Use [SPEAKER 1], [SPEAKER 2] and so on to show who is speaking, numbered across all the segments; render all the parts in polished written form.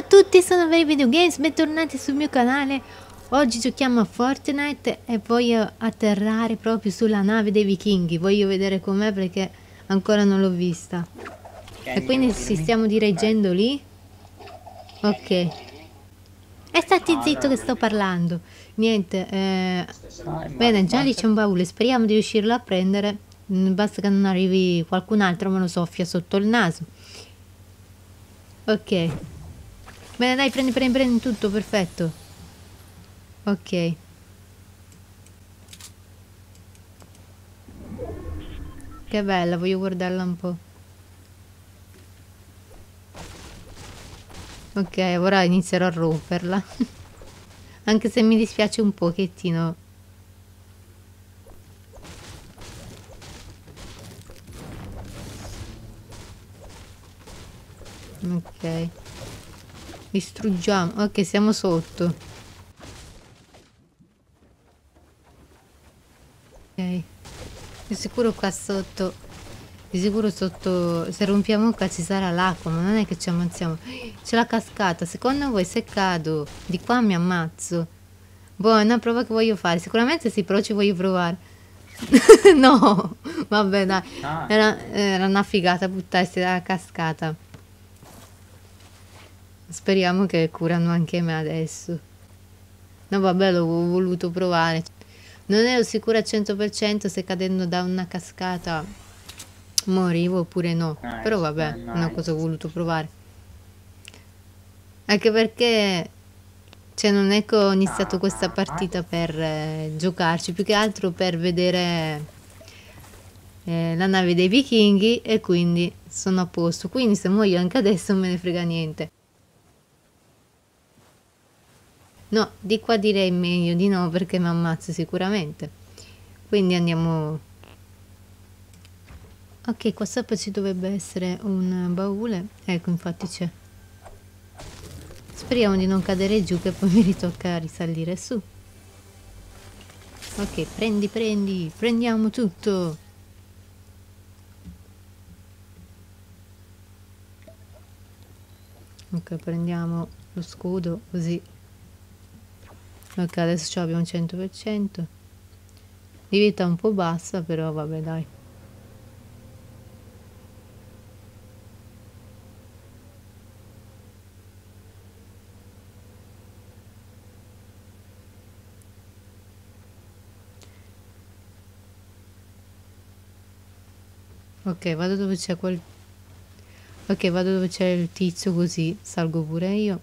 [SPEAKER 1] tutti, sono Very Video Games, bentornati sul mio canale. Oggi giochiamo a Fortnite e voglio atterrare proprio sulla nave dei vichinghi. Voglio vedere com'è perché ancora non l'ho vista. E quindi ci stiamo dirigendo lì. Ok. E stati zitto che sto parlando. Niente, bene, già lì c'è un baule, speriamo di riuscirlo a prendere. Basta che non arrivi qualcun altro me lo soffia sotto il naso. Ok. Bene, dai, prendi tutto, perfetto. Ok. Che bella, voglio guardarla un po'. Ok, ora inizierò a romperla. Anche se mi dispiace un pochettino. Ok. Distruggiamo. Ok, siamo sotto. Ok. Di sicuro qua sotto. Di sicuro sotto. Se rompiamo qua ci sarà l'acqua, ma non è che ci ammazziamo. C'è la cascata. Secondo voi se cado di qua mi ammazzo? Boh, è una prova che voglio fare. Sicuramente sì, però ci voglio provare. No, vabbè, dai. Era una figata buttarsi dalla cascata. Speriamo che curano anche me adesso. No, vabbè, l'ho voluto provare. Non ero sicura al 100% se cadendo da una cascata morivo oppure no. Però vabbè, è una cosa che ho voluto provare. Anche perché, cioè, non è che ho iniziato questa partita per giocarci, più che altro per vedere la nave dei vichinghi e quindi sono a posto. Quindi se muoio anche adesso non me ne frega niente. No, di qua direi meglio di no perché mi ammazzo sicuramente. Quindi andiamo. Ok, qua sopra ci dovrebbe essere un baule. Ecco, infatti c'è. Speriamo di non cadere giù che poi mi ritocca risalire su. Ok, prendiamo tutto. Ok, prendiamo lo scudo così. Ok, adesso ce l'abbiamo 100%. Di vita un po' bassa, però vabbè, dai. Ok, vado dove c'è quel... Ok, vado dove c'è il tizio così salgo pure io.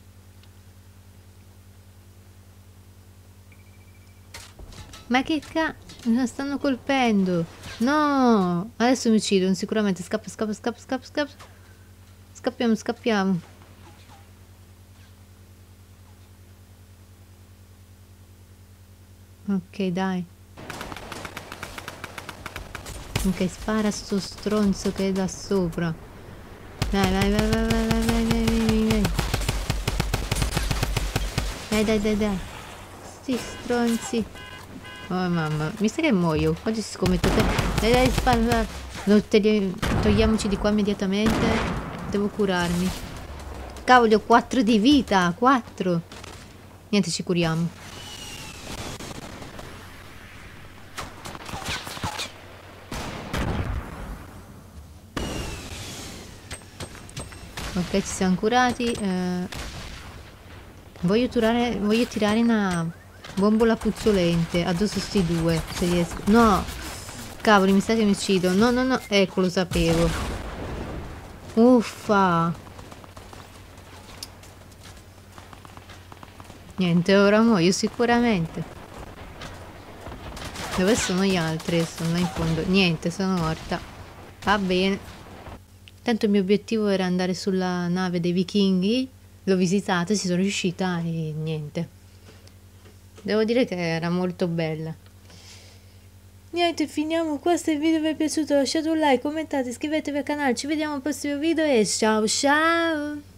[SPEAKER 1] Ma che mi stanno colpendo. No, adesso mi uccidono sicuramente. Scappa. Scappiamo. Ok, dai. Ok, spara sto stronzo che è da sopra. Vai. Dai. Sti stronzi. Oh mamma, mi sa che muoio. Oggi si scommette. Dai, spara. Togliamoci di qua immediatamente. Devo curarmi. Cavolo, ho 4 di vita. 4. Niente, ci curiamo. Ok, ci siamo curati. Voglio tirare una bombola puzzolente addosso sti due, se riesco. No! Cavoli, mi sa che mi uccido. No. Ecco, lo sapevo. Uffa! Niente, ora muoio sicuramente. Dove sono gli altri? Sono là in fondo. Niente, sono morta. Va bene. Tanto il mio obiettivo era andare sulla nave dei vichinghi. L'ho visitata, ci sono riuscita e niente. Devo dire che era molto bella. Niente, finiamo qua. Se il video vi è piaciuto lasciate un like, commentate, iscrivetevi al canale. Ci vediamo al prossimo video e ciao.